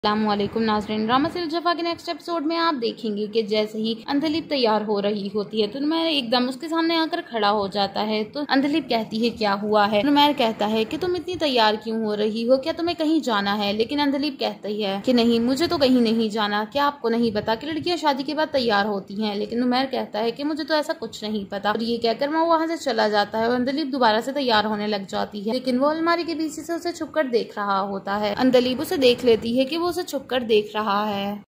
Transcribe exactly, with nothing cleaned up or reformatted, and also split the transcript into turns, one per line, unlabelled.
अस्सलामुअलैकुम नाज़रीन, drama serial जफ़ा के नेक्स्ट एपिसोड में आप देखेंगे कि जैसे ही अंधलीप तैयार हो रही होती है तो नुमैर एकदम उसके सामने आकर खड़ा हो जाता है। तो अंधलीप कहती है क्या हुआ है। नुमैर कहता है कि तुम इतनी तैयार क्यों हो रही हो, क्या तुम्हें कहीं जाना है। लेकिन अंधलीप कहती है कि नहीं, मुझे तो कहीं नहीं जाना। क्या आपको नहीं पता कि लड़कियां शादी के बाद तैयार होती हैं। लेकिन नुमैर कहता है कि मुझे तो ऐसा कुछ नहीं पता। और ये कहकर वो वहाँ से चला जाता है और अंधलीप दोबारा से तैयार होने लग जाती है। लेकिन वो अलमारी के पीछे से उसे छुपकर देख रहा होता है। अंधलीप उसे देख लेती है कि वो उसे छुपकर देख रहा है।